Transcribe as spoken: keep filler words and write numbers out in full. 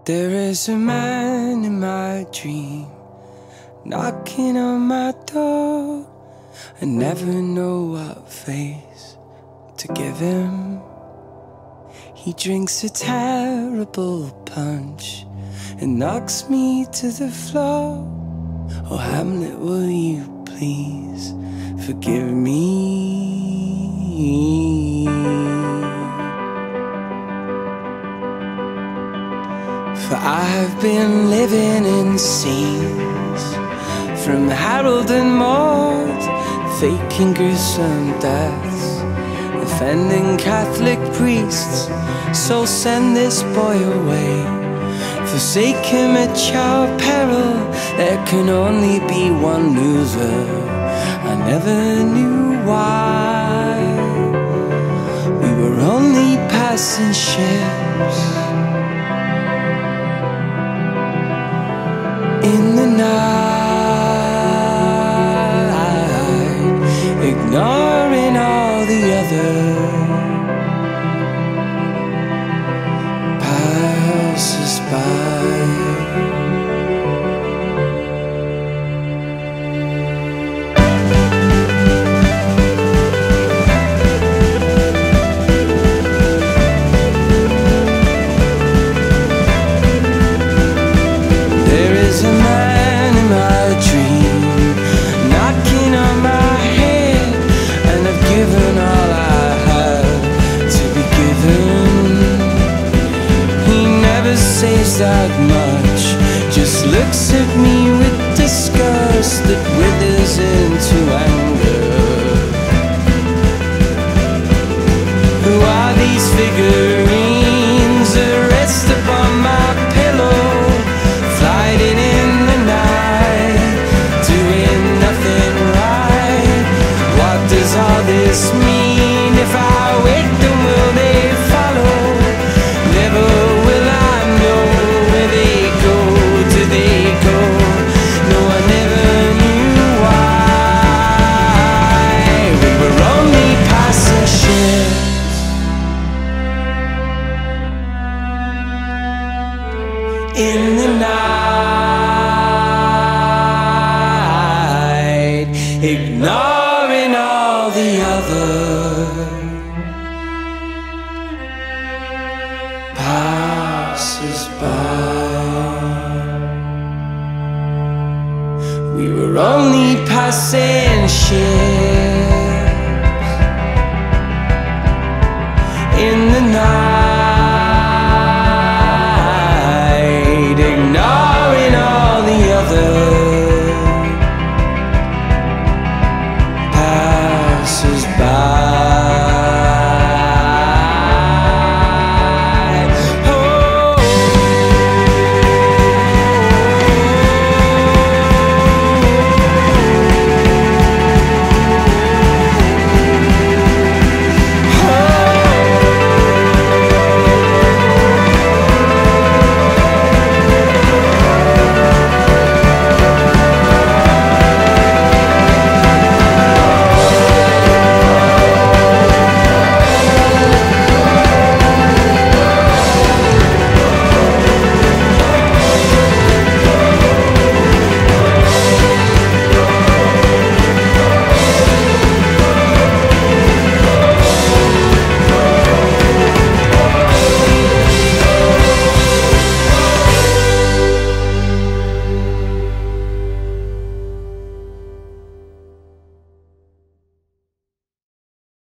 There is a man in my dream knocking on my door. I never know what face to give him. He drinks a terrible punch and knocks me to the floor. Oh Hamlet, will you please forgive me? For I have been living in scenes from Harold and Maude, faking gruesome deaths, offending Catholic priests. So send this boy away, forsake him at your peril. There can only be one loser, I never knew why. We were only passing ships in the night, ignoring all the other passers by. Says that much, just looks at me with disgust that withers into anger. Who are these figurines that rest upon my pillow, flying in the night, doing nothing right? What does all this mean? If I wake them, will they follow? Never will I. In the night, ignoring all the other passers by. We were only passing ships in the night.